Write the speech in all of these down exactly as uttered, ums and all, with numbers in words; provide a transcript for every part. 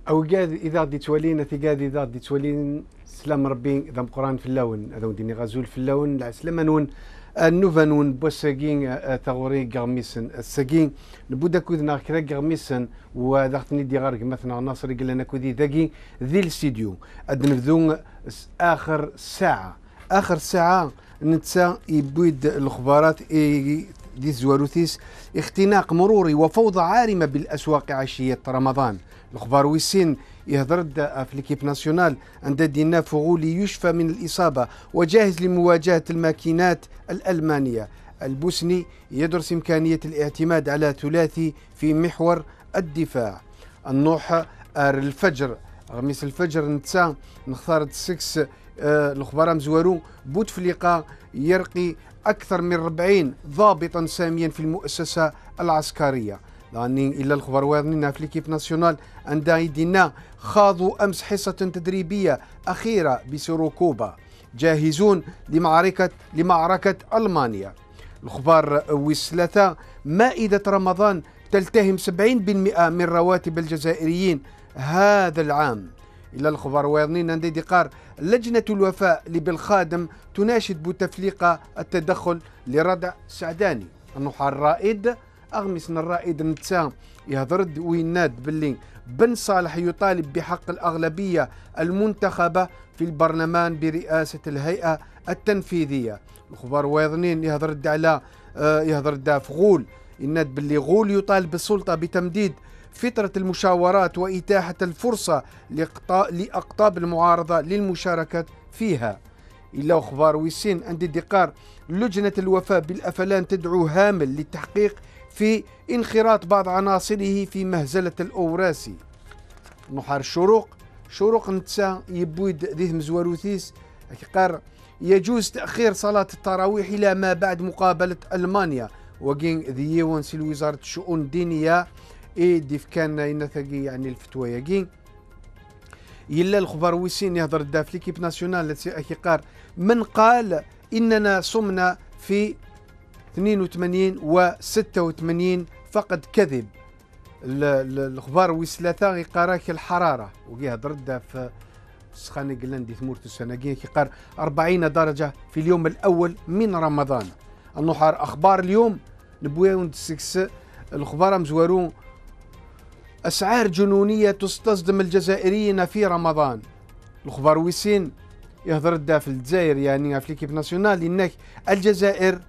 او قاد اذا غادي تولين في قاد اذا غادي تولين سلام ربي اذا قران في اللون هذا وديني غازول في اللون لا سلام نون النوفانون بوساكين ثغوري غميسن الساكين نبودا كودنا كرا غميسن وذاختني دي غارق مثلا ناصر قال لنا كودي ذاكي ذي الاستديو ادنفذون اخر ساعه اخر ساعه نتسا يبويد الاخبارات دي زواروثيس اختناق مروري وفوضى عارمه بالاسواق عشيه رمضان. الاخبار ويسين يهضر في ليكيب ناسيونال عند دينا فغولي يشفى من الاصابه وجاهز لمواجهه الماكينات الالمانيه. البوسني يدرس امكانيه الاعتماد على ثلاثي في محور الدفاع. النوح الفجر غميس الفجر نتسا نختار سكس آه الاخبار مزوارو بوتفليقه يرقي اكثر من أربعين ضابطا ساميا في المؤسسه العسكريه. لاني الا الخبر واضنين في ليكيب ناسيونال عند ايدينا خاضوا امس حصه تدريبيه اخيره بسيروكوبا جاهزون لمعركه لمعركه المانيا. الخبر وثلاثه مائده رمضان تلتهم سبعين بالمئة من رواتب الجزائريين هذا العام. إلى الخبر واضنين عند دقار لجنة الوفاء لبالخادم تناشد بوتفليقة التدخل لردع سعداني. النحار الرائد أغمسنا الرائد نتسا يهضرد ويناد باللي بن صالح يطالب بحق الأغلبية المنتخبة في البرلمان برئاسة الهيئة التنفيذية. الخبر واضنين يهضرد على آه يهضرد فغول يناد باللي غول يطالب السلطة بتمديد فترة المشاورات وإتاحة الفرصة لأقطاب المعارضة للمشاركة فيها. إلا أخبار ويسين عند دقار لجنة الوفاء بالأفلان تدعو هامل للتحقيق في انخراط بعض عناصره في مهزلة الأوراسي. نحار الشروق شروق نتسا يبويد ذيه مزواروثيس قار يجوز تأخير صلاة التراويح إلى ما بعد مقابلة ألمانيا وكين ذي ونسي وزارة الشؤون الدينية اي ديف كان ينثقي يعني الفتوى يقين يلا الخبر ويسين يهضر دا في ليكيب ناسيونال التي قال من قال اننا صمنا في اثنين وثمانين و ستة وثمانين فقد كذب. الخبر ويسلاثا يقراك الحراره ويهضر دا في سخاني قلندي ثمورت السناقين كيقار أربعين درجه في اليوم الاول من رمضان. النحار اخبار اليوم نبويا سكس الخبر مزورون أسعار جنونية تصطدم الجزائريين في رمضان. الخبر ويسين يهضر دا في الجزائر يعني في ليكيب ناسيونال إنك الجزائر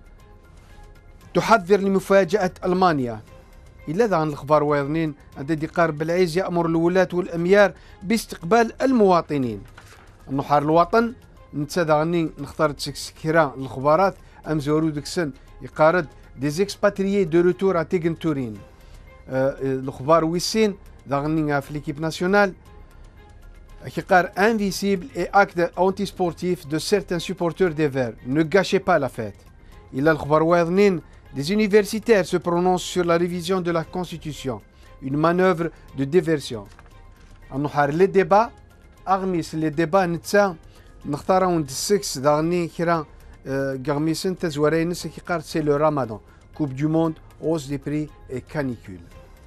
تحذر لمفاجأة ألمانيا. إلا ذا عن الأخبار واضنين عند دقار بالعيز يأمر الولاة والأميار باستقبال المواطنين. النحار الوطن نتسادى غني نختار تسكيرا الخبارات أمزورو دكسن يقارد دي زيكسباتريي دو روتور ا تيغن تورين. الأخبار ويسين ضغنينها في ليكيب ناسيونال كيقار انفيسيبل اي اكت انتي سبورتيف دو سيرتان سوبورتور دي فير نو غاشي با لا فيت. إلا الأخبار واضنين des universitaires se prononcent sur la révision de la constitution une manœuvre de diversion. النحار لي ديبا اغميس لي ديبا نتسا نختارون دي سكس ضغني كرا غميسن تزورينس كيقار سي لو رمضان كوب دو موند hausse des prix et canicule.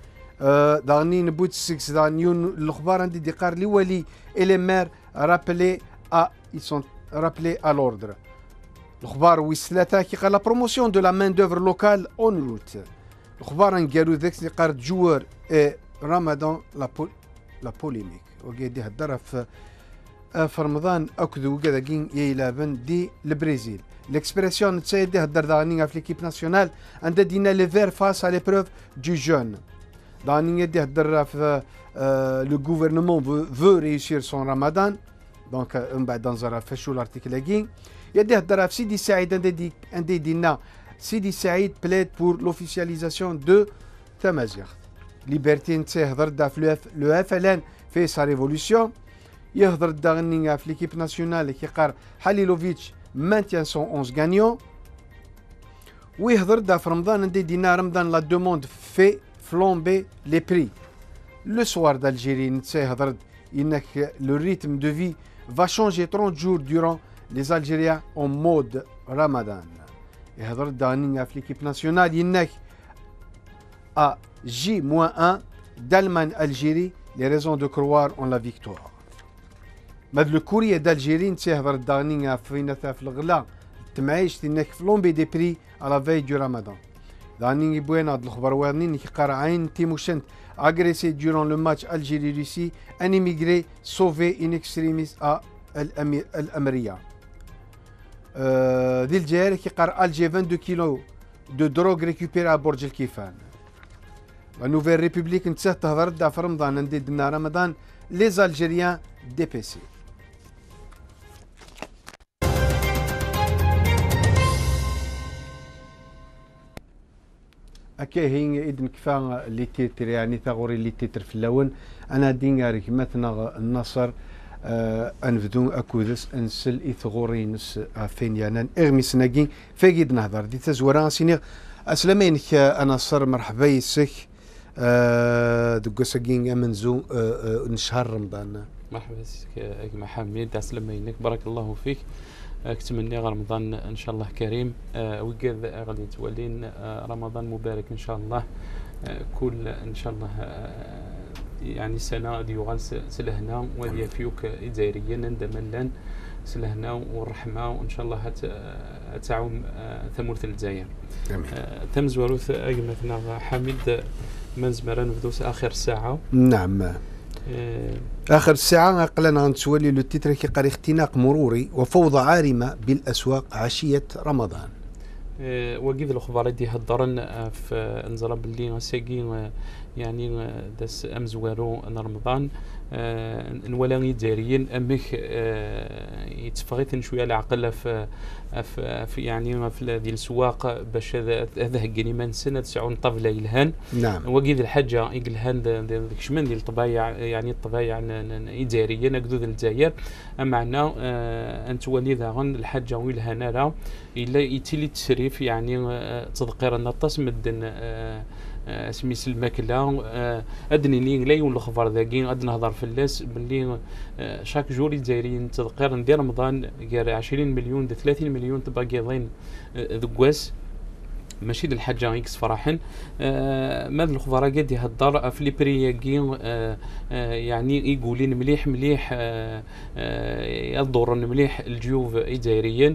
داني نبوت سكس دانيون الاخبار عندي دقار لي ولي et les maires rappelés à ils sont rappelés à l'ordre. الاخبار ويسلاتا كي قال لا بروموسيون دو لا مان دوفر لوكال اون روت. الاخبار نقالو ذاك اللي قارد جوار اي رمضان لا بول لا بوليميك وقاعد يهضر في في رمضان اكدو كذا كين يلابن دي البرازيل. L'expression تسايد يهضر داني في ليكيب ناسيونال عند دينا لي فير فاس على ليبروف دو جون. داني يهضر في لو غوفرنمون فو ريوسير سون رمضان دونك من بعد نزرا فشو الارتيكل كين يدي هضر في سيدي سعيد عندي عندي دينا سيدي سعيد بلاد بور لوفيسياليزاسيون دو تمازيغ. ليبرتي نتهضر دا في لو اف ال ان في سا ريفولوسيون يهضر داغني في ليكيب ناسيونال كيقار حليلوفيتش maintient son onze gagnant. ويهضر دا في رمضان عندي دينا رمضان لا دوموند في فلومبي لي بري. لو سوار d'Algérie نتسا يهضر انك لو ريتم دو في va changer trente jours durant les Algériens en mode Ramadan. يهضر دانينا في ليكيب ناسيونال انك ا جي واحد d'Allemagne Algérie لي ريزون دو كروار اون لا فيكتوار. ماد لو كوريا دالجيري نتيهضر الداني فينا في الغلا تمعيش تنك في لومبي دي بري على في دو رمضان. داني بوينا هاد الخبر وارنين كي قرعين تيموشنت agressé durant le match Algérie-Russie, un immigré sauvé in extremis à الأمرية. ذي الجزائر كيقرا الجي vingt-deux كيلو دو دروغ ريكوبيري على برج الكيفان. لا نوفيل ريبوبليك نتسه تهضر دا في رمضان ندي دنا رمضان لي زالجيريان دي بي سي. هكا هي إذن كفا لي تيتر يعني ثغوري لي تيتر في اللون أنا دينغاري كماتنا النصر آه أنفدون أكودس أنسل إثغوري نس فين يانان إغمي سناقين فاقيد نهضر دي تزوران سينيغ أسلامينك أنا صر مرحبا يسك آه دقو ساقين أمنزو آه آه نشهر رمضان. مرحبا بك محمد أسلامينك بارك الله فيك. كتمنى رمضان ان شاء الله كريم أه وكذا غادي تولين أه رمضان مبارك ان شاء الله. أه كل ان شاء الله أه يعني سنه دي يغال سلهنا ودي فيوك جزائريا ندملان سلهنا والرحمه وان شاء الله تعاون أه ثمورة الجزائر. أه تم زواروث اجمتنا حميد من زمران بدوس اخر ساعه. نعم. آخر الساعة قلنا نتولي لو تيتر كي قال اختناق مروري وفوضى عارمة بالأسواق عشية رمضان. أه وكيف الأخبار دي هدرن في نزرة باللي ساقي يعني داس أمزوارو رمضان أه نولاني جاريين أمك أه يتفغيت شوية العقل في في يعني في ذي السواق باش هذا هكاني من سنه تسعون طفله يلهان. نعم. وكيد الحاجه يلهان ذاك شمن ديال الطبايع يعني الطبايع اداريه نقدو الجزائر معنا آه انت ولي ذاغن الحاجه ويلهان راه الا يتيلي التشريف يعني آه تذكير النطاس مدن آه آه سميس الماكله آه ادني لا يون الخبر ذاكي غادي نهضر في اللاس باللي آه شاك جور الجزائريين تذكير ندير رمضان غير عشرين مليون د ثلاثين مليون تباقيضين ذكواس ماشي للحاجه اكس فرحا. آه ماذا الخبراء قد يهضر في لي برياكي آه آه يعني يقولين مليح مليح آه آه يضر مليح الجيوف الجزائريين.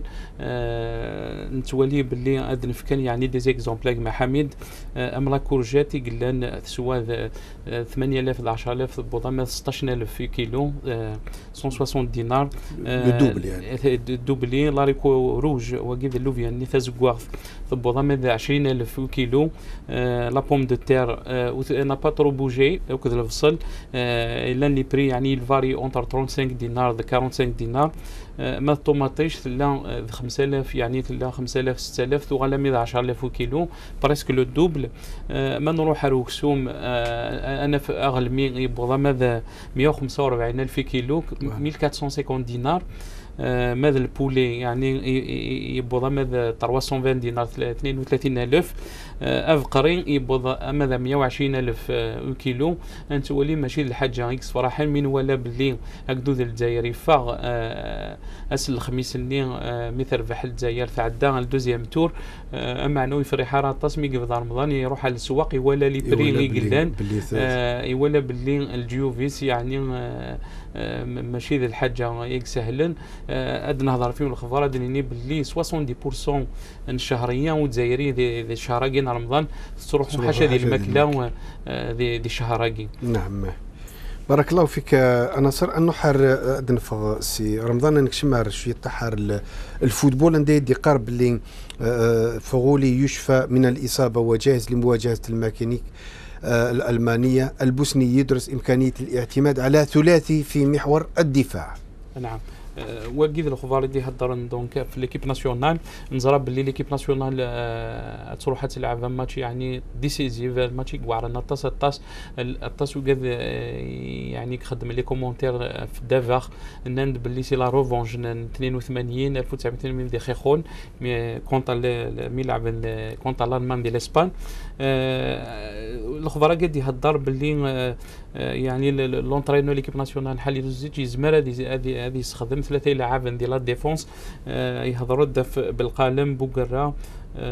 آه نتولي باللي هاد نفكان يعني دي زيكزومبل مع حميد آه املا كورجاتي قلنا تسوى ثمانية آلاف ل عشرة آلاف بوضع ستطاش ألف في كيلو آه مية وستين دينار. الدوبل يعني الدوبلي لاريكو روج وكيف اللوفيان نيتا زكواغ بوضع عشرين ألف كيلو. آه لا بوم دو تير آه نا با ترو بوجي وكذا الفصل آه لان لي بري يعني الفاري اونتر خمسة وثلاثين دينار د أربعة وأربعين دينار. آه ما الطوماطيش ثلا خمسة آلاف يعني ثلا خمسة آلاف ستة آلاف ثغالا مية عشرة آلاف كيلو بريسك لو دوبل. آه ما نروح روكسوم آه انا في اغل مي يبغى ماذا مية وخمسة وأربعين ألف كيلو ألف وأربعمية وخمسين دينار. آه ماذا البولي يعني يبغى ماذا ثلاثمية وعشرين دينار اثنين وثلاثين ألف. آه افقرين يبغى ماذا مية وعشرين ألف آه كيلو. انت ولي ماشي الحاجه اكس صراحه من ولا باللي هكذا الجزائري فاغ آه اسل الخميس اللي آه مثل ربح الجزائر تعدى الدوزيام تور آه معناه يفرح راطاس مي قبل رمضان يروح على السواق ولا لي بري قلان آه ولا باللي الجيوفيس يعني آه آه ماشي ذا الحاجه ياك سهلا. آه اد نهضر فيهم الخبر ادني باللي سبعين بالمئة الشهريه والجزائري ذي الشهراكين رمضان تروح حاشا ديال الماكله ذي دي شهراكين. نعم بارك الله فيك. انا صار انه حار نفض سي رمضان نكشمار شويه تحار الفوتبول عندي دي قرب اللي فغولي يشفى من الاصابه وجاهز لمواجهه الماكينيك الالمانيه. البوسني يدرس امكانيه الاعتماد على ثلاثي في محور الدفاع. نعم. وكيف الاخبار اللي هضرن دونك في ليكيب ناسيونال نزرب باللي ليكيب ناسيونال أه تروح تلعب ماتش يعني ديسيزيف ماتش كوارنا طاس طاس الطاس وكذا يعني خدم لي كومونتير في دافاخ نند باللي سي لا روفونج اثنين وثمانين ألف وتسعمية وثمانين دي خيخون كونت ميلعب كونت الالمان ديال اسبان. أه الاخبار قد يهضر باللي أه يعني لونترينور ليكيب ناسيونال حالي دوزيتش يزمر هذه هذه هذه يستخدم ثلاثه لاعبين ديال لا ديفونس آه يهضروا دف بالقلم بوكرا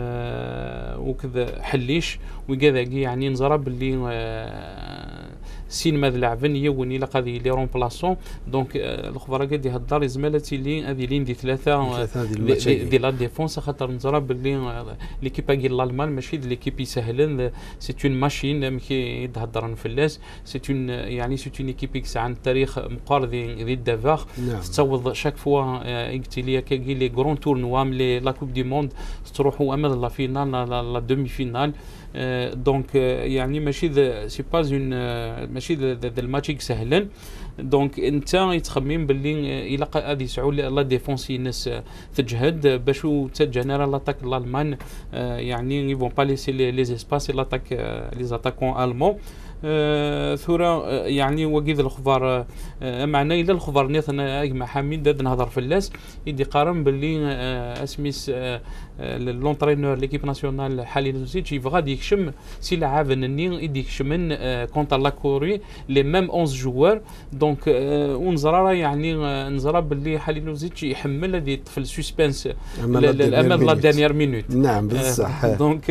آه وكذا حليش وكذا يعني نزرب باللي آه سين ماذ لاعبين يون الى قضي لي رومبلاسون دونك الخبراء قد يهضر زمالتي لي هذه لين دي ثلاثه دي لا ديفونس خاطر نزرى باللي ليكيب كي الالمان ماشي ليكيب سهلين سي اون ماشين مكي يتهضر فلاس سي اون يعني سي اون ايكيب كيس عن تاريخ مقارن ذي الدافاغ تصوض شاك فوا قلت لي كي لي غران تورنوا لي لا كوب دي موند تروحوا امام لا فينال لا دومي فينال دونك يعني ماشي سي با اون ماشي ذا الماتش سهلا دونك انت يتخمم باللي الى غادي يسعوا لا ديفونس الناس تجهد باش تجنرال لاتاك الالمان يعني يفون با ليسي لي زيسباس لاتاك لي زاتاكون المون ثورة يعني وكيف الخبر معنا الى الخبر نيت انا مع حميد داد نهضر في اللاس يدي قارن باللي اسميس لونترينور ليكيب ناسيونال حالي نوزيتش يبغى يكشم سي لاعب نني يدي يكشمن كونتر لا كوري لي ميم اونز جوار دونك ونزرى يعني نزرى باللي حالي نوزيتش يحمل هذه الطفل سسبانس الامام لا دانيير مينوت نعم بصح دونك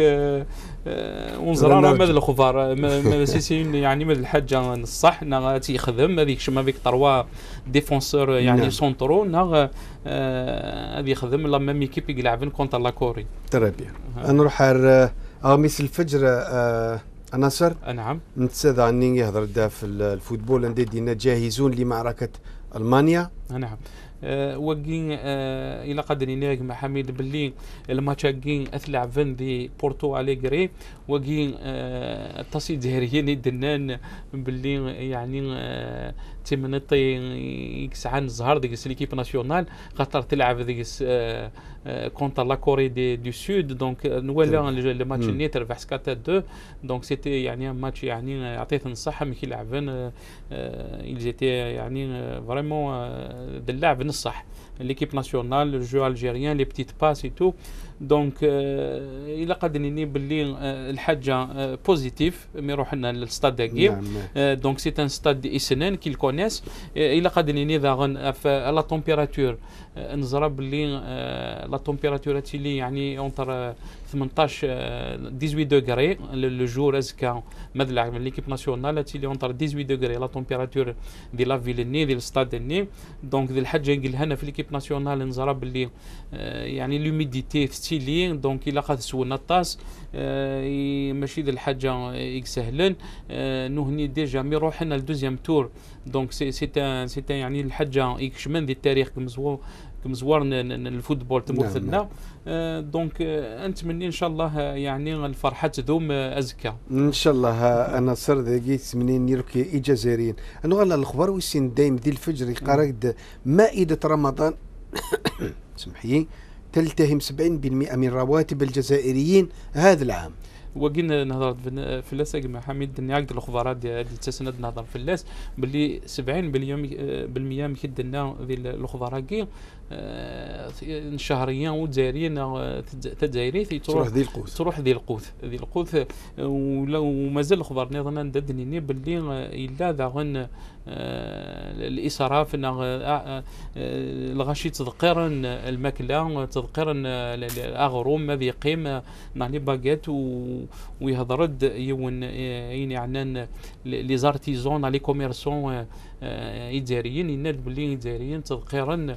ونزرى ماذا الخبر سي يعني من الحاجه الصح نا تيخدم هذيك شما بك تروا ديفونسور يعني نعم. سونترو نا هذه يخدم لا ميم ايكيب يلعبن كونتر لا كوري تري بيان نروح غميس الفجر آه ناصر نعم نتسادى عني يهضر دا في الفوتبول عندنا دينا جاهزون لمعركه المانيا نعم أه وكين أه الى قدر نيك مع حميد باللي الماتش كين اثلع فين دي بورتو اليغري وكين أه التصيد زهريين دنان باللي يعني أه تمنطي يكسعان الزهر ديك ليكيب ناسيونال خاطر تلعب ديك أه كونتر لا كوري دي دو سود دونك نولى الماتش اللي تربح سكات اثنين دونك سيتي يعني ماتش يعني عطيت الصحه ملي كيلعبن ils étaient يعني فريمون اللعب نصح ليكيب ناسيونال لو جو الجيريان لي بتيت باس اي تو دونك الى قد ني باللي الحاجه بوزيتيف مي روحنا للستاد كي دونك سي ان ستاد اسنان كي الكونيس الى قد ني ذا لا تمبيراتور نزرى باللي لا تمبيراتور اللي يعني اونتر ثمنطاش ثمانية عشر دوغري لو جور ازكا مدلع من ليكيب ناسيونال اللي اونتر ثمانية عشر دوغري لا تمبيراتور دي لا فيل ني ديال الستاد ني دونك ذي الحاجه نقول هنا في ليكيب ناسيونال نزرى باللي يعني لوميديتي ستيلي دونك الا قاد سولنا الطاس ماشي ذي الحاجه يسهلن نهني ديجا مي روحنا لدوزيام تور دونك سي سي سي يعني الحاجه يكشمن ذي التاريخ كمزوار كمزوار الفوتبول تمثلنا دونك نتمنى ان شاء الله يعني الفرحه تدوم ازكى ان شاء الله. انا صر دقيت منين يركي اجازيريين انا غلا الاخبار ويسين دايم دي الفجر يقارد مائده رمضان سمحي تلتهم سبعين بالمئة من رواتب الجزائريين هذا العام. وقلنا نهضر في اللاس مع حميد نعقد الاخبارات ديال تسند نهضر في اللاس باللي سبعين بالمئة مكدنا ذي الاخبارات كي شهريا ودزايريين تدزايري تروح ذي القوث تروح ذي القوث ذي القوث ولو مازال الاخبار نظنا نددني باللي الا ذا الاسراف الغاشي تذكرا الماكله تذكرا الاغروم ماذا يقيم نعني باكيت ويهضرد يون يعني لي زارتيزون لي كوميرسون يدزاريين ينال باللي يدزاريين تذكرا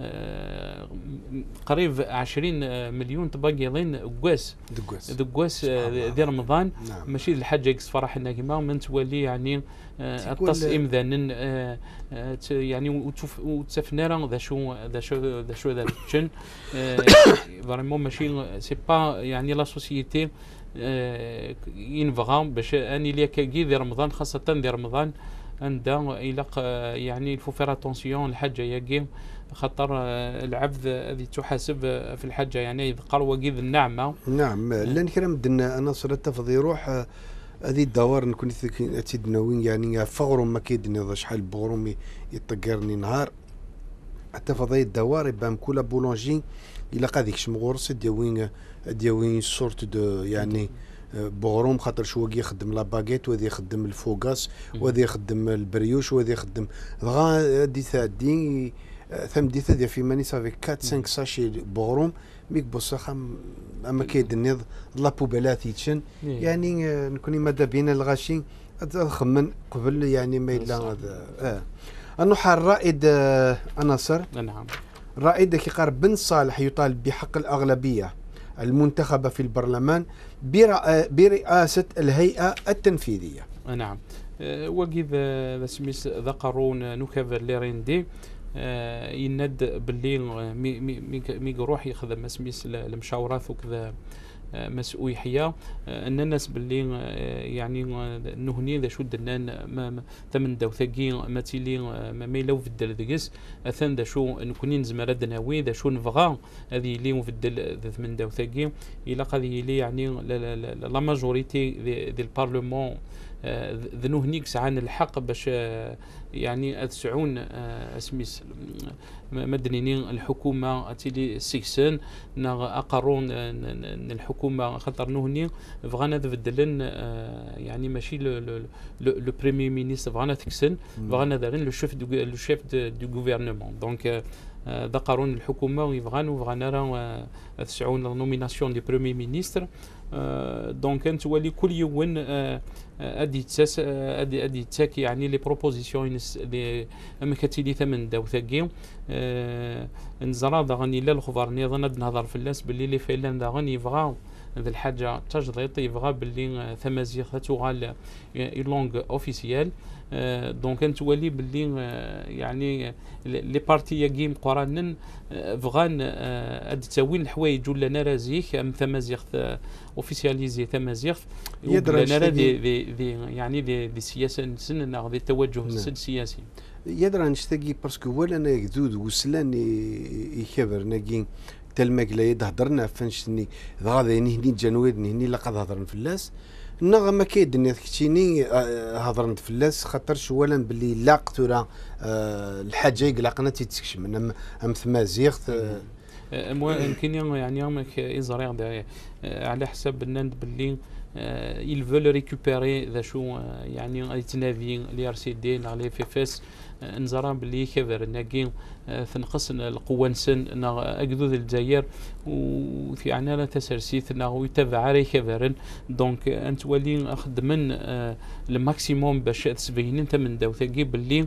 قريب عشرين مليون تباقيين قواس دقواس دقواس ذي رمضان نعم. ماشي الحاجه يكس فرح الناقمه من تولي يعني التصميم ذا يعني وتسفنا ذا شو ذا شو ذا شو ذا تشن فريمون ماشي سي با يعني لا سوسيتي ينفغام باش اني ليا كي ذي رمضان خاصه ذي رمضان عندها يلق يعني الفو فير اتونسيون الحاجه ياكي خاطر العبد هذه تحاسب في الحاجه يعني يذكر وكيف النعمه نعم لان كلام دنا انا صرت تفضي يروح هذه الدوار نكون تيدنا وين يعني فغرم ما كيدني شحال بغرم يطقرني نهار حتى فضي الدوار يبان كولا بولونجي الا قاديك شمغورس ديوين ديوين سورت دو يعني بغروم خاطر شويه يخدم لا باغيت وهذا يخدم الفوغاس وهذا يخدم البريوش وهذا يخدم غا دي ثادي ثم دي ثادي في ماني صافي أربعة خمسة ساشي بغروم ميك بوسخ اما كيد النض لا بوبيلات يتشن يعني نكوني ماذا بينا الغاشي خمن قبل يعني ما إلا هذا آه أنه حال الرائد آه أناصر. نعم. الرائد كيقارب بن صالح يطالب بحق الأغلبية المنتخبة في البرلمان برئاسة الهيئة التنفيذية. نعم. وكذا سميس ذكرون نكفر ليريندي يند باللي مي مي مي يروح يخدم سميس المشاورات وكذا مسؤول حيا ان الناس باللي يعني نهني ذا شو دنان ما ثمن دو ثقي ماتيلي ما ميلو في الدل ذقس اثن ذا شو نكونين زمرة دناوي ذا شو نفغا هذه اللي في الدل ذا ثمن دو ثقي الى قضيه اللي يعني لا ماجوريتي ذي البارلمون ذنوهنيك سعان الحق باش يعني تسعون اسميس مدنيين الحكومه اتيلي سيكسن نا اقرون الحكومه خاطر نهني فغانا تبدلن يعني ماشي لو بريمي مينيستر فغانا تكسن فغانا دارين لو شيف لو شيف دو غوفرنمون دونك ذكرون الحكومه ويفغان وفغانا راه تسعون لا نوميناسيون دي بريمي مينيستر دونك انت ولي كل يوم ادي تساس ادي ادي تاك يعني لي بروبوزيسيون لي امكاتيلي ثمن داو ثاقي نزرا داغني لا الخبرني ظن نهضر في الناس باللي لي فعلا داغني يبغاو هذه الحاجه تجضيط يبغى باللي ثمازيغ تغال لونغ اوفيسيال دونك انت ولي باللي يعني لي بارتي كيم قرانن فغان اد تاوين الحوايج ولا نرازيك ام ثمازيغ اوفيسياليزي ثمازيغ يدرى دي دي دي يعني دي دي سياسه سن دي توجه السياسي يدرى نشتاقي باسكو ولا انا يكذود وسلان يخبر ناقين تلمك لا يهضرنا فنشني غادي هني جنويد هني لقد هضرن في اللاس النغمة كيدني كتيني هضرن في اللاس خاطر شوالا باللي لاقت ولا الحاجه يقلقنا تيتسكش من ام ثمازيغ يمكن يعني ما يزرع على حساب الناند باللي ils veulent récupérer ذا شو يعني يتنافي لي ار سي دي لي اف اف اس نزرا باللي كبر ناقي تنقص القوه نسن نا اكذوذ الجزائر وفي عنا تسرسيت نا يتبع على كبرن دونك انت ولي اخذ من الماكسيموم باش تبين انت من داو ثقي باللي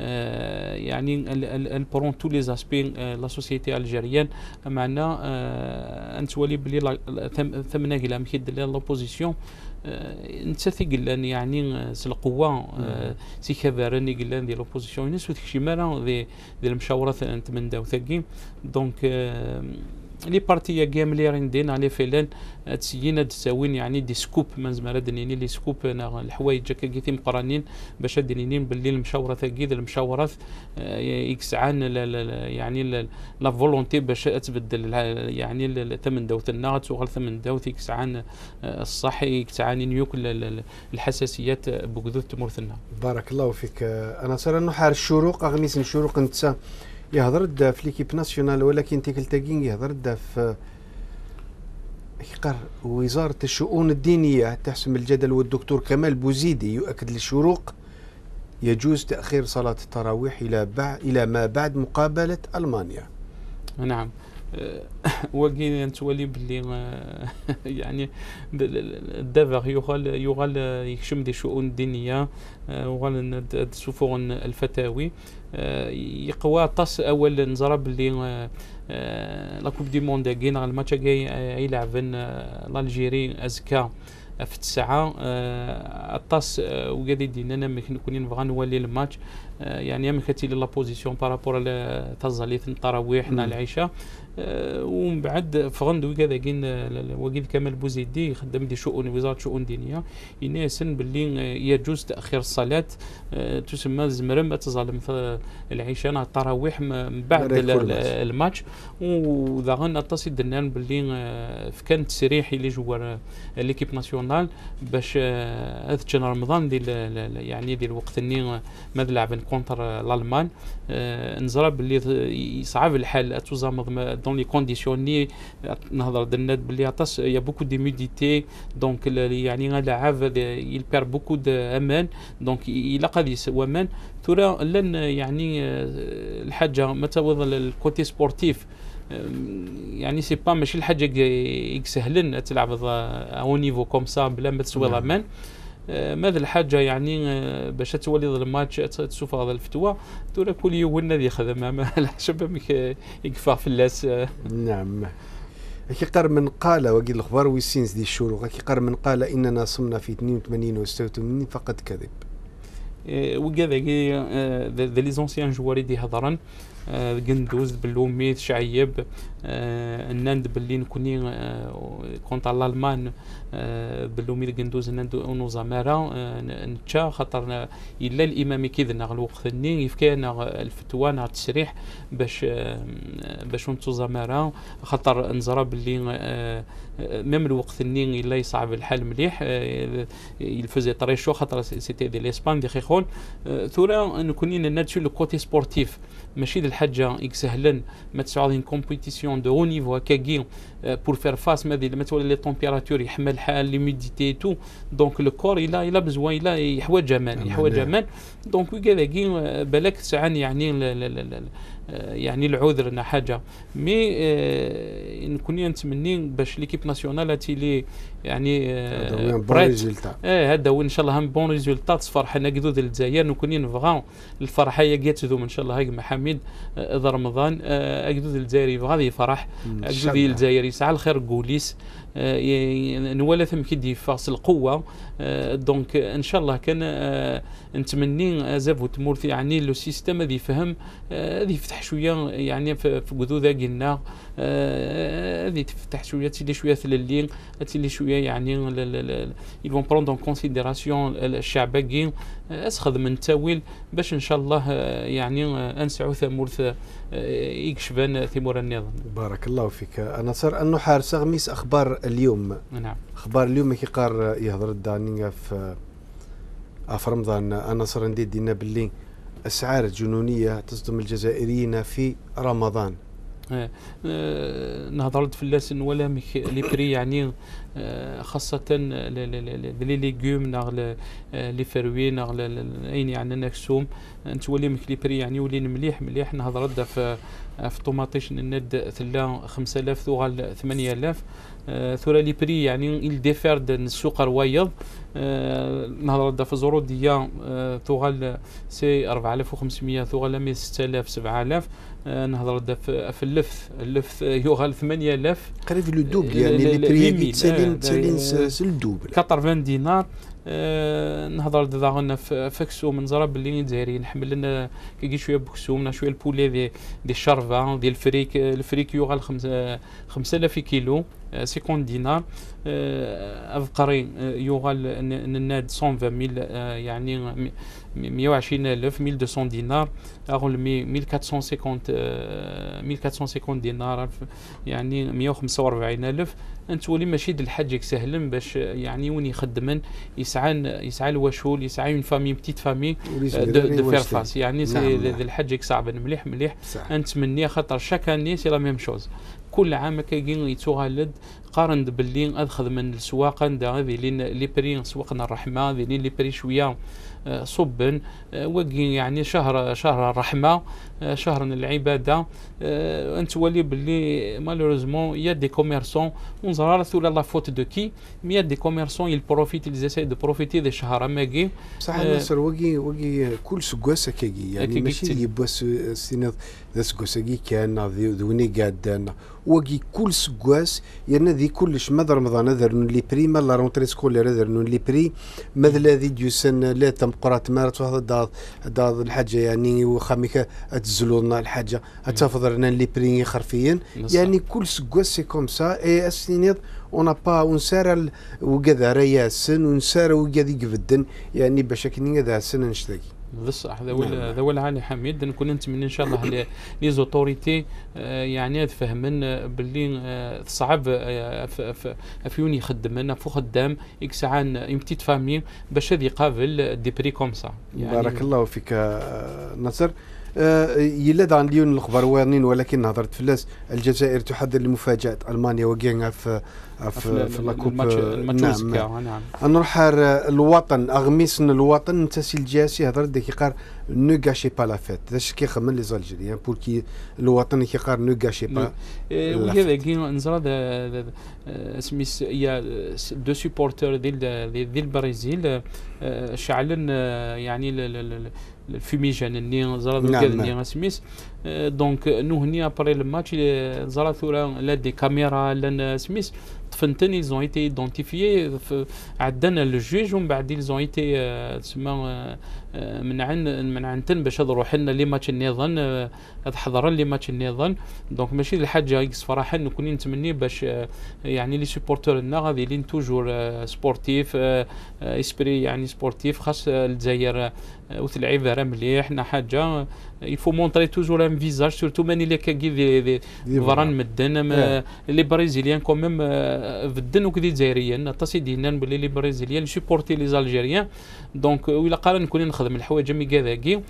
يعني البرون تو لي اسبي لا سوسيتي الجيريان معنا انت ولي باللي ثمنا كلام كيد لوبوزيسيون انت ثقل يعني القوه سي كبرني قلان ديال لوبوزيسيون ناس وتكشي مالا دي المشاورات انت من داو ثقي دونك لي بارتي كاملين رندين على فعلا تسيينا تساوين يعني دي سكوب من زمان دنيني لي سكوب الحوايج هكا كيتم مقرانين باش دنينين باللي المشاوره ثقي المشاورات يكسعان يعني لا فولونتي باش تبدل يعني الثمن دوت الناس وغير ثمن دوت يكسعان الصحي يكسعان نيوك الحساسيات بوكذوث تمرثنا. بارك الله فيك. انا صار انه حار الشروق اغميس الشروق انت يهضر دا في ليكيب ناسيونال ولكن تيكلتاكين يهضر دا في يقر وزارة الشؤون الدينية تحسم الجدل والدكتور كمال بوزيدي يؤكد للشروق يجوز تأخير صلاة التراويح إلى بعد إلى ما بعد مقابلة ألمانيا. نعم وكي نتولي باللي يعني الدافع يغال يغال يكشم دي شؤون الدينيه وغال تسوفون الفتاوي يقوى طاس اول نزرا باللي لا كوب دي موند كاين الماتش جاي يلعبن الجيري ازكا في الساعه الطاس وقاعد يدينا انا ما كنا نبغى نولي الماتش يعني ما كتي لا بوزيسيون بارابور على تزاليت التراويح نتاع العشاء ومن بعد فغندو كذا كاين وكيل كمال بوزيدي يخدم دي شؤون وزاره شؤون دينيه يناسن باللي يجوز تاخير الصلاه تسمى زمرم تظلم في العشاء نتاع التراويح من بعد الماتش وذا نتصل دنان باللي كان تسريح اللي جوار ليكيب ناسيونال باش هذا كان رمضان ديال يعني ديال الوقت اني ما لعبن كونتر الالمان نزرب باللي صعب الحال تزامض دون لي كونديسيون ني نهضر دنات باللي عطاس يا بوكو دي ميديتي دونك يعني لاعب يل بير بوكو دو امان دونك الى قد ومان ترى لن يعني الحاجه متى وصل الكوتي سبورتيف يعني سي با ماشي الحاجه يسهلن تلعب او نيفو كوم سا بلا ما تسوي ضمان ماذا الحاجه يعني باش تولي الماتش تشوف هذا الفتوى تورا كل يوم النادي خدم مع الحسب يقفا في اللاس. نعم. كي قر من قال وقيل الاخبار ويسينز دي الشروق كي قر من قال اننا صمنا في اثنين وثمانين و ستة وثمانين فقد كذب. وكذا ذا لي زونسيان جواري دي هضرا قندوز بلوميت شعيب الناند باللي نكوني كونت على الالمان بلوميت قندوز الناند ونوزامارا نتشا خاطر الا الامامي كيدنا الوقت الني يفكينا الفتوى نهار التشريح باش باش نتو زمارا خاطر نزرا باللي ميم الوقت الني الا يصعب الحال مليح يلفز طريشو خاطر سيتي دي لاسبان دي خيخون ثورا نكوني نادشو لو كوتي سبورتيف ماشي الحاجه يسهلن ما تسعود ان كومبيتيسيون دو هو نيفو هكاكي بور فير فاس مادي لما تولي لي طومبيراتور يحمل الحال ليميديتي تو دونك لو كور الا الا بزوان الا يحواج امان يحواج امان دونك كذا بالك ساعات يعني يعني العذر حاجه مي آه نكوني نتمني باش ليكيب ناسيونال هاتي لي يعني آه بون ريزولتا اه هذا هو ان شاء الله هم بون ريزولتا تصفر حنا قدود الجزائر نكوني نبغاو الفرحه هي جات ذوم ان شاء الله هاك محمد آه رمضان آه قدود الجزائر يبغى يفرح قدود الجزائر يسعى الخير قوليس آه نولا ثم كيدي فاصل القوه آه دونك ان شاء الله كان آه نتمني زافو تمورثي يعني لو سيستم هذا يفهم هذه يفتح شويه يعني في قدوذا قلنا هذه تفتح شويه تلي شويه الليل تلي شويه يعني يلفون بروندون كونسيديراسيون الشعب كي اسخذ من تاويل باش ان شاء الله يعني انسعوا ثمورث يكشفان ثمور النظام. بارك الله فيك. انا صار انه حارس غميس اخبار اليوم. نعم. اخبار اليوم كي قار يهضر الدانية في في رمضان انا صار ندي دينا باللي اسعار جنونيه تصدم الجزائريين في رمضان. آه. آه. نهضرت في اللسن ولا لي بري يعني آه خاصة لي ليغوم ناغ لي فروي ناغ اين يعني نكسوم نتولي مك لي بري يعني ولين مليح مليح نهضرت في في طوماطيش الند ثلا خمسة آلاف ثوغال ثمانية آلاف آه ثورا لي بري يعني il ديفيرد السوق روايض آه نهضر في زورو ديا آه ثوغال سي أربعة آلاف وخمسمية ثوغال مي ستة آلاف سبعة آلاف آه نهضر في اللف اللف يوغال ثمانية آلاف قريب لو دوبل يعني لي بري تسالين تسالين الدوبل ثمانين دينار أه نهضر داغنا في فكسو من زراب اللي الجزائريين نحمل لنا كي شويه بكسومنا شويه البولي دي دي الشرفه ديال الفريك الفريك يوغال خمسة آلاف كيلو خمسين دينار أه افقري يوغال الناد مئة وعشرين ألف أه يعني مئة وعشرين ألف مئة ومئتين دينار اغل ألف وأربعمية وخمسين أه ألف وأربعمية وخمسين دينار يعني مئة وخمسة وأربعين ألف انت ولي ماشي د الحاج سهل باش يعني وين يخدمن يسعى يسعى الوشول يسعى اون فامي بتيت فامي دو فير فاس يعني د الحاج صعب مليح مليح نتمنى خاطر شاك اني سي لا ميم شوز كل عام كاين يتغلد قارن باللي ادخل من السواق هذه لي بري سواقنا الرحمه هذه لي بري شويه صبا وقي يعني شهر شهر الرحمه شهر العباده انت ولي باللي مالوريزمون يا دي كوميرسون ونزرار ثولا لا فوت دو كي مي دي كوميرسون يل بروفيت لي زاساي دو بروفيتي دي شهر ماكي صح نصر وقي وقي كل سكواسا كي يعني ماشي يبوس سيناد ذا سكواسا كان ذوني قادنا وقي كل سكواس يعني ذي كلش ماذا رمضان هذا لي بري ما لا رونتري سكولير هذا لي بري ماذا الذي ديوسن لا تم قرات مارت وهذا داد الحاجه يعني وخاميك تزلونا الحاجه تفضل لنا لي بري خرفيا يعني كل سكواس سي كوم سا اي اسينيد اون با ونسار وكذا رياسن ونسار وكذا يقفدن يعني باش كني هذا سن نشتكي بصح هذا هو هذا هو العالي حميد نكون نتمنى ان شاء الله لي زوتوريتي يعني تفهمن باللي صعب فيوني يخدمنا فو خدام اك ساعان يمتيت فامي باش هذا يقابل دي بري كوم سا يعني بارك الله فيك نصر. يلاد عن ليون الخبر وارنين ولكن نهضرت فلاس الجزائر تحضر لمفاجأة ألمانيا وقيعها في في, في لاكوب. نعم نعم. نروح الوطن اغميسن الوطن انت سي الجاسي هضر ديك يقار نو غاشي با لا فيت داش كيخمم لي زالجيريان بور كي الوطن كيقار نو غاشي با. وهذا كي نزرا سميس يا دو سوبورتور ديال ديال البرازيل شعلن يعني الفيميجان اللي زرا كذا اللي سميس دونك نو هني ابري الماتش زرا ثورا لا دي كاميرا لا سميس طفنتن ils ont été identifiés عندنا الجوج ومن بعد ils ont été تسمى من عن من عندن باش نروح لنا لي ماتش النظام حضر لي ماتش النظام دونك ماشي الحاجه صراحه نكون نتمني باش يعني لي سوبورتور لنا غادي لين توجور سبورتيف اسبري يعني سبورتيف خاص الجزائر وتلعب راه مليح حنا حاجه il faut montrer toujours un visage surtout ماني اللي كاكي دي فران مدن لي برازيليان كو ميم بدن وكدي الجزائريين تصيدي هنا بلي لي برازيليان سوبورتي لي الجيريان دونك ولا قال نكون نخدم الحوايج مي كذاكي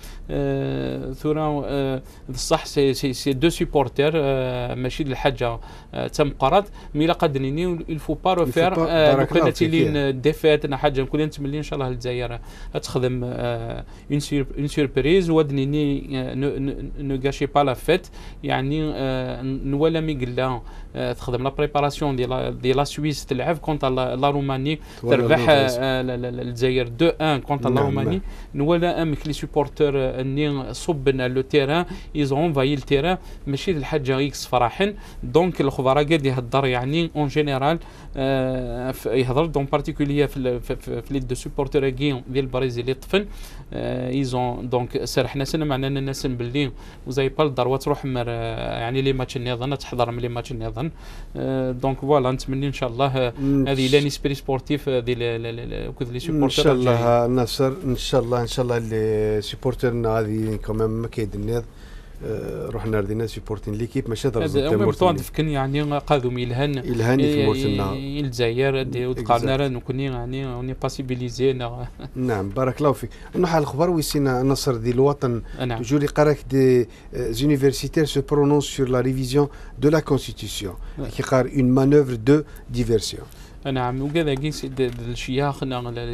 ثورا بصح سي سي سي دو سوبورتير ماشي الحاجه تم قرات مي لا قادريني الفو با روفير كانت لي ديفات انا حاجه نكون نتمنى ان شاء الله الجزائر تخدم اون اون سوربريز ودنيني نو غاشي با لا فيت يعني نولا مي قلا تخدم لا بريباراسيون ديال ديال لا سويس تلعب كونت لا روماني تربح الجزائر اثنين واحد كونت لا روماني نولا امك لي سوبورتور اني صبنا لو تيران ايز اونفاي التيران ماشي الحاجه اكس فرحين دونك الخبراء قاعد يهضر يعني اون جينيرال يهضر دون بارتيكولير في في لي دو سوبورتور ديال البرازيل طفن ايزون دونك سرحنا سنه معنا الناس باللي وزي بال دار تروح يعني لي ماتش النظام تحضر من لي ماتش النظام دونك فوالا نتمنى ان شاء الله هذه لا نسبري سبورتيف ديال لي سوبورتور ان شاء الله نصر ان شاء الله ان شاء الله لي سوبورترنا هذه كمان ما كيدنيض رحنا ردينا سيبورتين ليكيب ماشي هذا الزمور تفكن يعني قادو ميلهن الهاني في مورتنا الجزائر وتقارنا نكون يعني اوني باسيبيليزي نعم بارك الله فيك نروح على الخبر ويسينا نصر ديال الوطن توجور يقراك دي زونيفرسيتير سو برونونس سور لا ريفيزيون دو لا كونستيتيسيون كيقار اون مانوفر دو ديفيرسيون. نعم وكذا كي الشياخ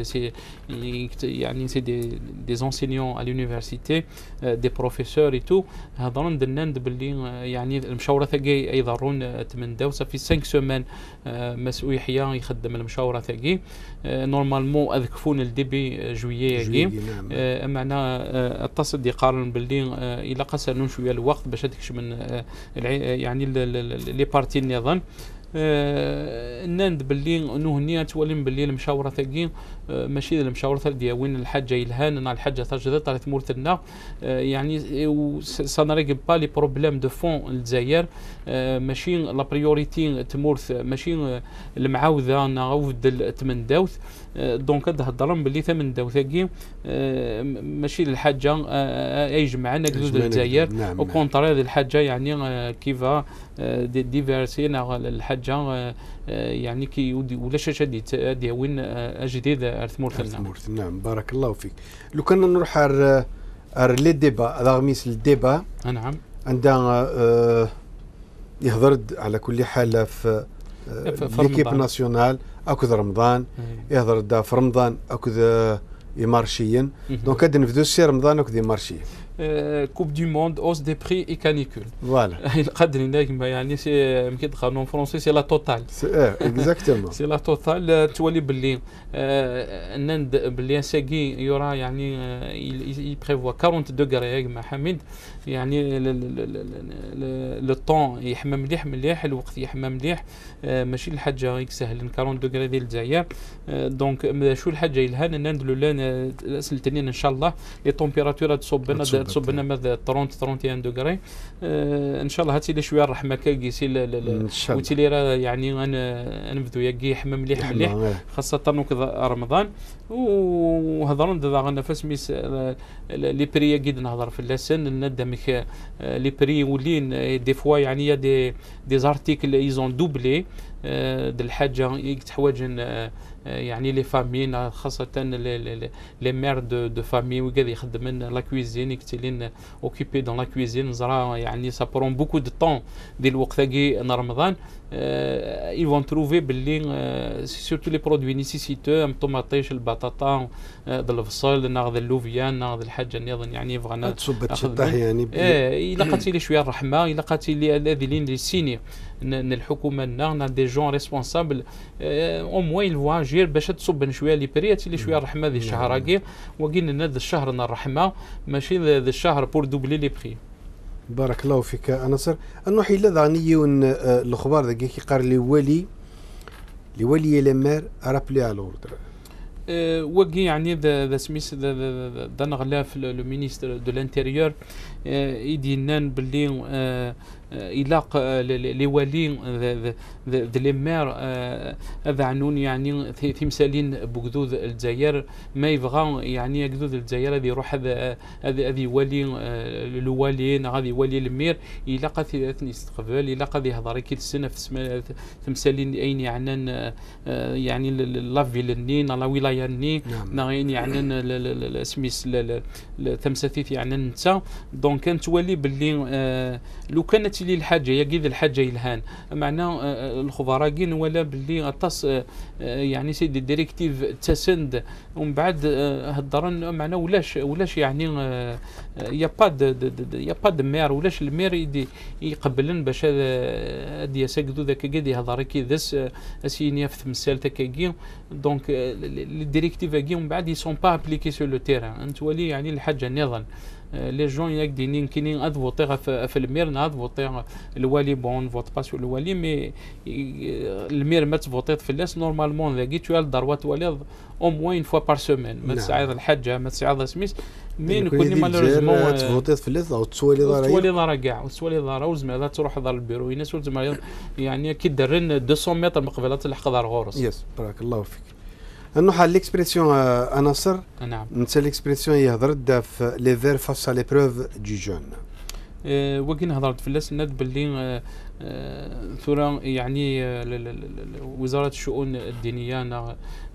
يعني سي دي دي انسينيون على لونيفرسيتي دي بروفيسور اي تو هضرون دناند باللي يعني المشاوره ثقي يضرون تمنداو صافي خمس سيمان مسؤول يحيى يخدم المشاوره ثقي نورمالمون اذكفون الديبي جويي كي معنا اتصل يقارن باللي الا قسنون شويه الوقت باش تكش من يعني لي بارتي النظام ناند باللي انه هني تولي باللي المشاوره ثقي ماشي المشاوره ديال وين الحاجه يلهان الحاجه تجدد طريق ثمورتنا يعني سانريك با لي بروبليم دو فون الجزائر ماشي لا بريوريتي تمورث ماشي المعاوده نعاود التمنداوث دونك هضرهم باللي ثمن داوثاكي ماشي الحاجه يجمعنا جوج الجزائر او كونطري هذه الحاجه يعني كيفا ديفيرسي الحاجه يعني كي ولا شاشه دي وين جديد ثمورتنا. نعم بارك الله فيك. لو كنا نروح على لي ديبا رغميس الديبا نعم عندنا آه يهضر على كل حال في ليكيب ناسيونال اكو رمضان يهضر دا في رمضان اكو يمارشيا دونك هذا نفذو سي رمضان اكو يمارشيا كوب دو موند اوس دي بري اي كانيكول فوالا قدر يعني سي يمكن قانون فرونسي سي لا توتال سي اكزاكتومون سي لا توتال تولي باللي نند باللي ساكي يورا يعني يبريفوا أربعين دوغري مع حميد يعني لو طون يحمى مليح مليح الوقت يحمى مليح ماشي الحاجه سهل أربعين دوغري ديال الجزائر دونك شو الحاجه يلهان نندلو لنا سلتنين ان شاء الله لي تمبيراتور تصبنا تصبنا ماذا ثلاثين ثلاثين وواحد دوغري ان شاء الله هاتي لي شويه الرحمه كيسي وتي راه يعني انا نبدو ياكي حمى مليح مليح خاصه وكذا رمضان وهضرنا دابا نفس ميس لي بري كي نهضر في اللسان ندمك لي بري ولين دي فوا يعني دي دي زارتيكل ايزون دوبلي د الحاجه تحوايج يعني لي فامي خاصه لي مير دو دو فامي وكذا يخدمن لا كويزين يكتلين اوكيبي دون لا كويزين زرا يعني سا برون بوكو دو طون ديال الوقت كي رمضان ils vont trouver باللي surtout les produits nécessiteux الطوماطيش البطاطا ذا البصل ناخذ اللوفيان ناخذ الحاجه نظن يعني بغينا تصب تشطح يعني ايه الا قاتي لي شويه الرحمه الا قاتي لي هذه لي سيني ان الحكومه لنا دي جون ريسبونسابل او موين الفواجير باش تصب شويه لي بريات لي شويه الرحمه ذي الشهر هاكي وقينا هذا الشهر الرحمه ماشي ذا الشهر بور دوبلي لي بري. بارك الله فيك نصر. انه حيلا ذانيون الاخبار ذاك كيقار لي ولي لي ولي لمار رابلي على الاوردر أه وقي يعني ذا سميس ذا نغلاف لو مينيستر دو لانتيريور يدينان باللي أه إلاق لي ولي ذا لي مير هذا عنون يعني تمثالين بقدود الجزائر ما يبغى يعني قدود الجزائر هذه يروح هذا هذه ولي الوالين هذه ولي المير إلاق ثلاث استقبال إلاق هذه هضري كي السنة في تمثالين أين يعني يعني لافيلني لا ولاياني نغين يعني سميس تمثاليت يعني نتا دونك كانت تولي باللي لو كانت لي الحاجه يا كيد الحاجه يلهان معناه الخبراء كين ولا باللي اتص يعني سيدي ديريكتيف تسند ومن بعد هضرن معناه ولاش ولاش يعني يا با يا با دو مير ولاش المير يقبلن باش هذا يسقدو ذاك كيد يهضر كي ذس اسينيا في تمثال تكاكي دونك الديريكتيف كي ومن بعد يسون با ابليكي سو لو تيران انت ولي يعني الحاجه نظن لي جون يقدرين كاينين اد فوتي في المير ناد فوتي الوالي بون فوت با سو الوالي مي المير ما تفوتيت في الناس نورمالمون ذاكي تو الدروات ولي او موين فوا بار سومين ما تساعد الحاجه ما تساعد سميس مي نكون مالوريزمون تفوتيت في الناس او تسولي دارا تسولي دارا كاع وتسولي دارا وزمالا تروح دار البيرو يناس وزمالا يعني كي درن مئتين متر مقبله تلحق دار غورس. يس بارك الله فيك. انه حال ليكسبرسيون اناصر نعم نتا ليكسبرسيون يهضر في لي فير فاس على ليبروف دو جون أه وكين هضرت في الناس الناد باللي أه ثورا يعني وزاره الشؤون الدينيه أه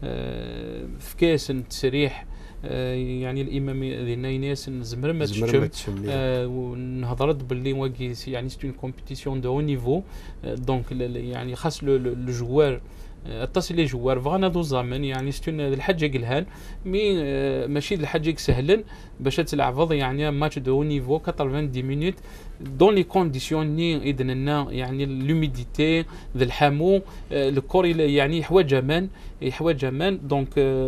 في كاس تسريح أه يعني الامام ذي نايناس زمر ما تشم أه ونهضرت باللي واقي يعني سي اون كومبيتيسيون دو نيفو دونك يعني خاص لو جوار اتصل لي جوار فغانا دو زامن يعني ستون الحاجه قلهان مي ماشي الحاجه سهلا باش تلعب يعني ماتش دو نيفو ثمانين مينوت دون لي كونديسيون ني اذن يعني لوميديتي ذا الحامو الكور يعني يحواج امان يحواج امان دونك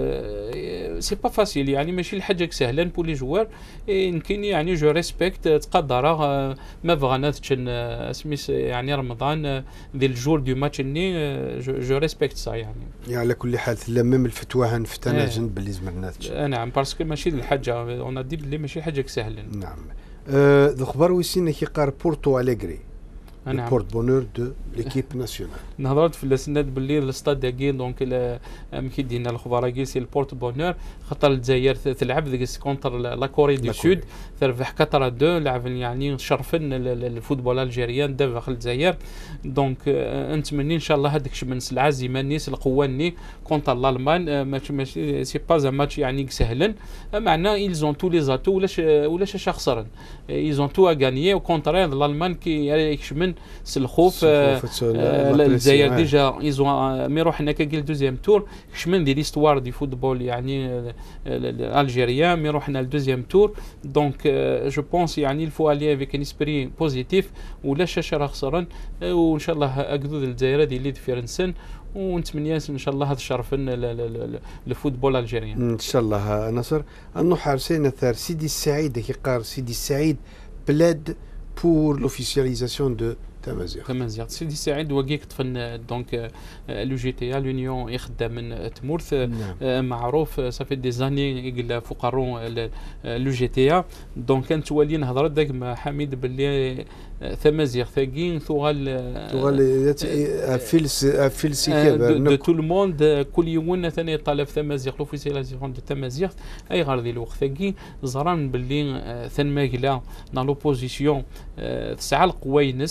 سي با فاسيل يعني ماشي الحاجه سهلا بور لي جوار يمكن يعني جو ريسبكت تقدر ما بغانا تشن سميس يعني رمضان ذي الجور دو ماتش ني جو ريسبكت سا يعني يعني على كل حال ميم الفتوى هنفتنا جنب باللي زمرنا نعم باسكو ماشي الحاجه اون دي بلي ماشي حاجه سهلا. نعم ذو خبر ويسين كيقار بورتو أليغري نعم. بورت بونور دو ليكيب ناسيونال نهضرت في السناد باللي الاستاد داكي دونك مكيدينا الخبراء كي سي البورت بونور خاطر الجزائر تلعب ذيك كونتر لا كوري دو سود تربح أربعة اثنين لعب يعني شرفن الفوتبول الجزائريان داخل الجزائر دونك نتمنى ان شاء الله هذاك من العزيمه الناس القواني كونتر الالمان ماشي سي با ماتش يعني سهلا معنا ايز اون تو لي زاتو ولاش ولاش اش خسرن ايز اون تو ا غانيي او كونترير الالمان كي يكشمن الخوف الجزائر ديجا ايزون مي روحنا كي الدوزيام تور كشمن دي ليستوار دي فوتبول يعني الجيريان مي روحنا الدوزيام تور دونك جو بونس يعني الفو الي افيك ان اسبري بوزيتيف ولا شاشه راه خسران وان شاء الله اكدود الجزائر دي لي ديفيرنسن ونتمنى ان شاء الله هذا الشرف للفوتبول الجيريان ان شاء الله. نصر انه حارسين ثار سيدي السعيد كيقار سيدي السعيد بلاد pour l'officialisation de تمازيغ. تمازيغ سيدي سعيد وقيك طفن دونك لو جي تي لونيون يخدم من تمورث نعم. معروف صافي دي زاني يقل فقرون لو جي تي دونك كانت ولي نهضر داك مع حميد باللي تمازيغ ثاقين ثوغال ثوغال فيلس فيلس دو تو الموند كل يوم ثاني طالب تمازيغ لوفيسياليزاسيون دو تمازيغ اي غير ذي الوقت ثاقي زران باللي ثان ماكلا نا لوبوزيسيون تسعى القوينس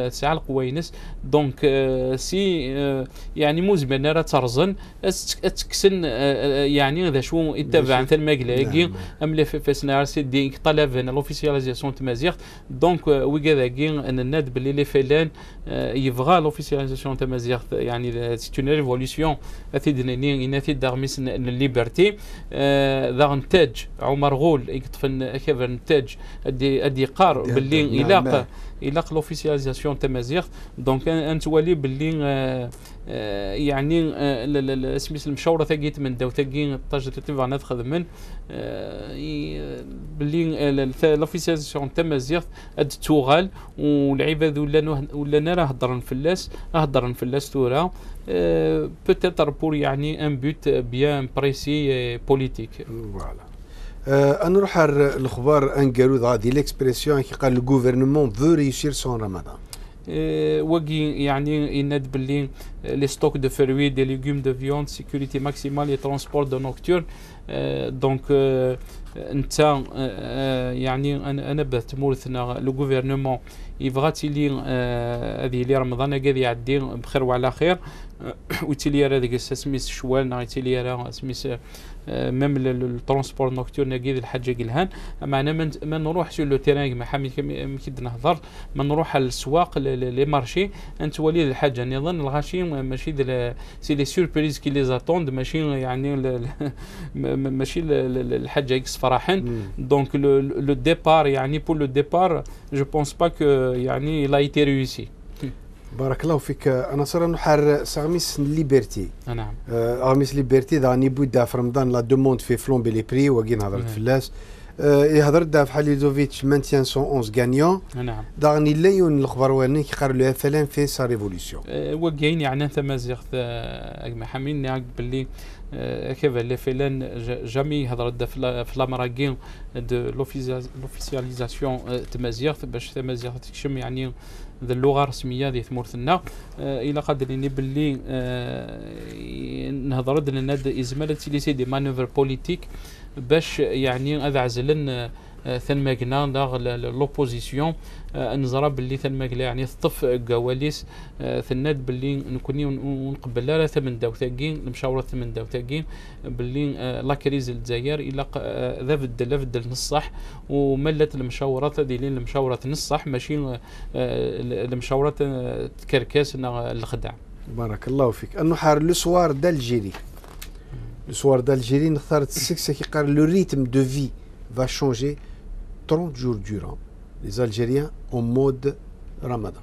تسعى القوينس دونك سي يعني مزمن راه ترزن تكسن يعني ذا شو يتبع مثل ما قلاكي املا في سنار سي دي طلب لوفيسياليزاسيون تمازيغ دونك وكذاكي ان الناد باللي لي فلان يبغى لوفيسياليزاسيون تمازيغ يعني سي اون ريفولوسيون اثيدني يناتي دارميس الليبرتي ذا نتاج عمر غول يطفن كيف نتاج ادي ادي قار باللي يلاق يلاق لوفيسياليزاسيون تمازيغ دونك انت ولي باللي آه آه يعني آه سميت المشوره ثقيت من داو ثقين طاج تيفا ناخذ من آه باللي لوفيسياليزاسيون تمازيغ اد توغال والعباد ولا ولا راه هضرن فلاس هضرن فلاس تورا بوتيتر بور يعني ان بوت بيان بريسي بوليتيك فوالا. أه نروح على الأخبار أنقالوا هذه الإكسبرسيون كي قال الجوفرنمون فو ريوسير سون رمضان. أه وقي يعني يناد باللي لي ستوك دو فروي دي ليغوم دو فيوند سيكوريتي ماكسيمال لي ترونسبور دو نوكتورن أه دونك أه انت أه يعني انا انا بتمورثنا لو جوفرنمون يبغى تيلي هذه اللي رمضان قاعد يعدي بخير وعلى خير وتيلي هذاك سميس شوال تيلي راه سميس ميم الترونسبور نوكتورن كيد الحاجه قلهان معنا ما نروح سو لو تيران ما حامي كيد نهضر ما نروح للسواق لي مارشي انت ولي الحاجه نظن الغاشي ماشي سي لي سوربريز كي لي زاتوند ماشي يعني ماشي الحاجه اكس فرحان دونك لو ديبار يعني بور لو ديبار جو بونس با كو يعني لا ايتي ريوسي. بارك الله فيك. انا صار نحر سغميس ليبرتي. نعم. اغميس ليبرتي داني بودا في رمضان لا دوموند في فلومبي لي بري وكين هضرت فلاس يهضر دا في حاليزوفيتش مانتيان مية وأحد غانيون. نعم. داني ليون الاخبار واني كيقرا لو اف ال ان في سا ريفولوسيون. وكاين يعني تمازيغ محمين ناك باللي كيف لي فلان جامي هضرت في لامراكين دو لوفيسياليزاسيون تمازيغ باش تمازيغ تكشم يعني ذا اللغه الرسميه ديال ثمورثنا الى قادرين باللي نهضروا لنا ازمالتي لي سي دي مانوفر بوليتيك باش يعني هذا عزلن ثم قلنا لوبوزيسيون نزرى باللي ثم قلنا يعني الطف كواليس ثناد باللي نكوني ونقبل لا ثمن داو ثاقين المشاوره ثمن داو ثاقين باللي لا كريز الجزائر الى ذا بدل بدل نصح وملت المشاورات ديالين المشاوره نصح ماشي المشاورات تكركاس الخدع. بارك الله فيك. انه حار لو سوار دالجيري لو سوار دالجيري نختارت السكسه كي قال لو ريتم دو في va changer trente jours durant les Algériens en mode Ramadan.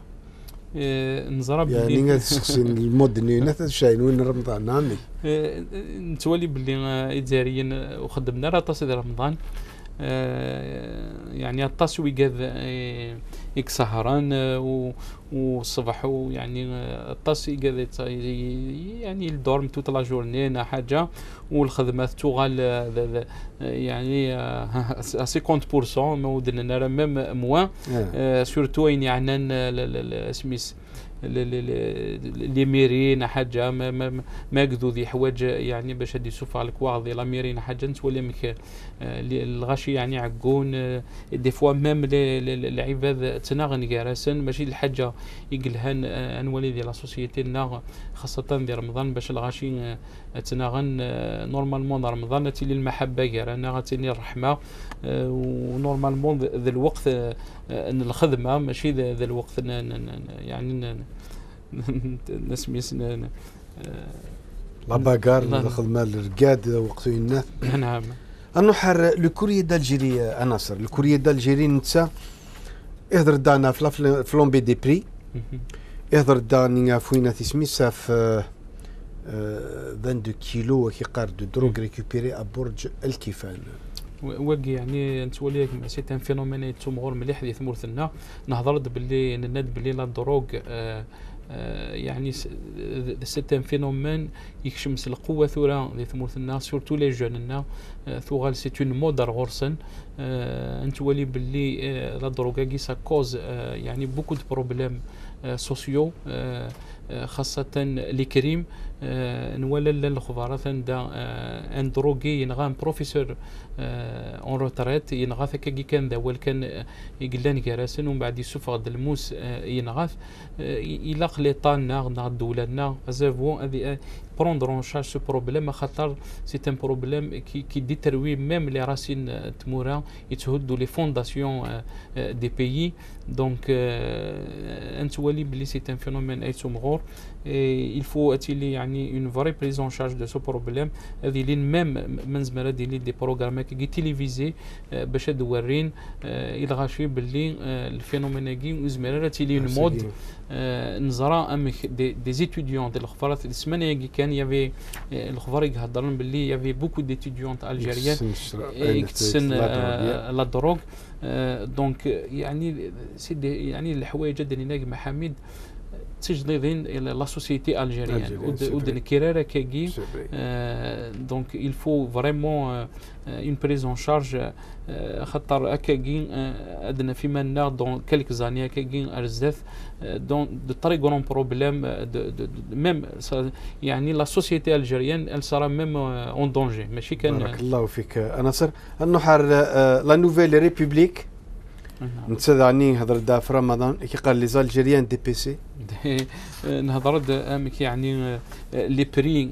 نزرب يعني نقدر تسقسي المود نينا شاين وين رمضان نعمل نتولي باللي الجزائريين وخدمنا راه تصيد رمضان يعني التصوي كذا يك سهران والصبح يعني الطاسي كذا يعني الدورم توت لا جورني حاجه والخدمات توغال يعني خمسين بالمية مودنا راه ميم موان سورتو يعني سميس لي ميرين حاجه ما ما ما قدو ذي حوايج يعني باش هادي يسوف على الكواغ ديال لا ميرين حاجه نتولي مك الغاشي يعني عقون دي فوا ميم العباد تناغن كارسن ماشي الحاجه يقلهن انولي ديال لا سوسيتي لنا خاصه ديال رمضان باش الغاشي تناغن نورمالمون رمضان تيلي المحبه كاع انا غاتيني الرحمه ونورمالمون ذا الوقت ان الخدمه ماشي ذا الوقت يعني نسميس لا باغار الخدمه الرقاد وقت الناس. نعم. انه حر لو كوريي دالجيري اناصر لو كوريي دالجيري نتا يهضر دانا في فلومبي دي بري يهضر داني فوينا تسميسا في اثنين وعشرين كيلو كيقار دو دروغ ريكوبيري ا برج الكيفان. وقي يعني نتولي سي ان فينومين يتمغور مليح ديال ثمورثنا نهضر باللي نناد باللي لا دروغ آه آه يعني سي ان فينومين يكشمس القوه ثورا ديال ثمورثنا سورتو لي جوننا ثوغال سي اون مودر غورسن انت ولي باللي لا دروغا كي سا كوز يعني بوكو دو بروبليم سوسيو خاصة لي كريم نولا الخبارات عندها ان دروغي ينغى ان بروفيسور اون روتريت ينغى كي كان ذا ول كان يقلان كراسن ومن بعد يسوف غد الموس ينغاث الى ليطا نا نا دولنا ازافو هذه prendre en charge ce problème خاطر سي ان بروبليم كي كي ديتروي ميم لي راسين تمورا يتهدوا لي فونداسيون دي بيي دونك انت ولي بلي سي ان فينومين ايتو مغور il faut اتيلي يعني une vraie prise en charge de ce problème هذه لين ميم من زمان هذه لي دي بروغرام كي تيليفيزي باش تورين الغاشي باللي الفينومين كي وزمان اتيلي une mode نزرا ام دي زيتوديون ديال الخبارات السمانيه كي كان يافي الخبار يهضرون باللي يافي بوكو ديتوديون الجيريان يكتسن لا دروغ دونك يعني سي يعني الحوايج اللي ناقي محامد تجديدين لا سوسيتي الجيريان ودن كيرارا كاكي دونك il faut vraiment une prise en charge خاطر اكاكي عندنا في مالنا دون كالك زاني اكاكي ارزاف دون دو تري غرون بروبليم ميم يعني لا سوسيتي الجيريان ال سارا ميم اون دونجي ماشي كان. بارك الله فيك ناصر. النحار لا نوفيل ريبوبليك نتسدعني هضر دا في رمضان كي قال لي زالجيريان دي بي سي نهضر امك يعني لي بري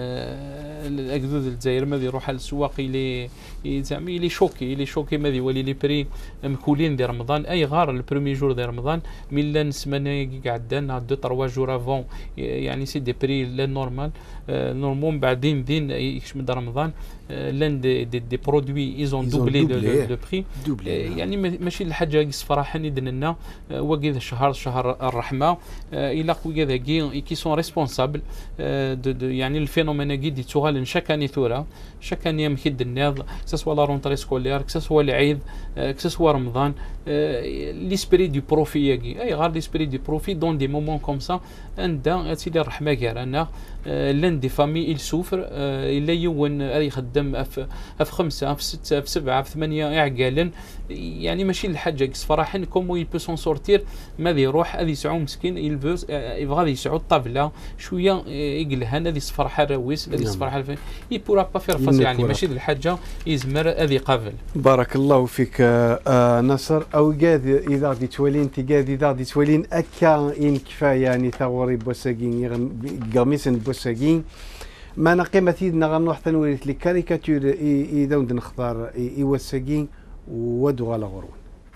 الاكدود الجزائر ماذا يروح على السواق اللي زعما اللي شوكي اللي شوكي ماذا يولي لي بري مكولين دي رمضان اي غار البرومي جور دي رمضان ميلا نسمانه كي قعدنا دو تروا جور افون يعني سي دي بري لا نورمال نورمال بعدين دين يكش من رمضان لان دي دي, دي برودوي ايزون دوبلي دو بري يعني ماشي الحاجه صراحه ندنا وكذا الشهر شهر الرحمه الى خويا ذاكي كي سون ريسبونسابل دو يعني الفينومين كي دي تغال شاك اني ثوره شاك اني مكيد الناض كسوا لا رونتري سكولير كسوا العيد كسوا رمضان ليسبري دو بروفي اي غير ليسبري دو بروفي دون دي مومون كوم سا عندها تيلي الرحمه كارانا لان دي فامي il souffre الا يون يخدم في خمسه في سته في سبعه في ثمانيه يعقالن يعني ماشي الحاجه صراحه كومو يبو سون سورتير ماذا يروح هذه يسعو مسكين يلفوز يبغى يسعو الطابله شويه يقلها هذه صفر حراويس هذه صفر حرف يبورا با فير فاس يعني ماشي الحاجه يزمر هذه قابل. بارك الله فيك آه نصر او قاد اذا غادي تولين تي قاد اذا غادي تولين اكا ان كفايه يعني ثوري بوساكين قميص بوساكين ما نقيمه تيدنا غنروح تنوريت لي كاريكاتور اذا ود نختار ايوساكين ودو على غرون.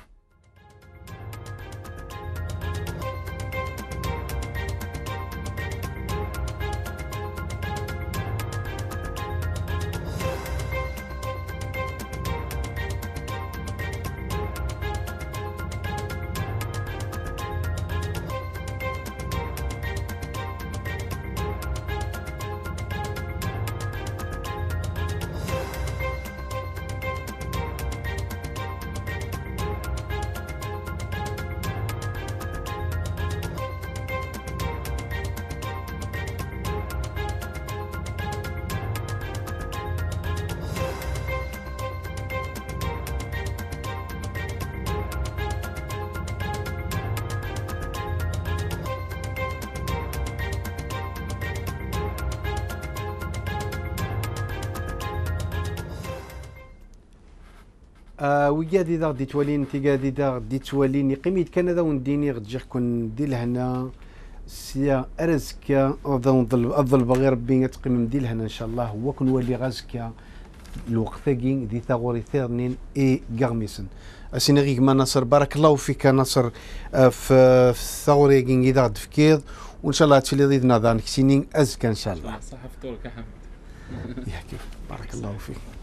آه ويقادي دا غدي تولين انت قادي دا غدي توليني قيميت كان هذا ونديني غتجي كون دي لهنا سيا ارزكا افضل افضل باغي ربي تقيم ندير لهنا ان شاء الله هو كنولي غازكا الوقت كين دي ثغوري ثيرنين اي غارميسن اسينا غيك ما نصر بارك الله فيك نصر آه في الثغوري كين اذا غد فكيض وان شاء الله تولي ضيد نظام سنين ازكى ان شاء الله. صح فطورك يا حمد. يحكي بارك الله فيك.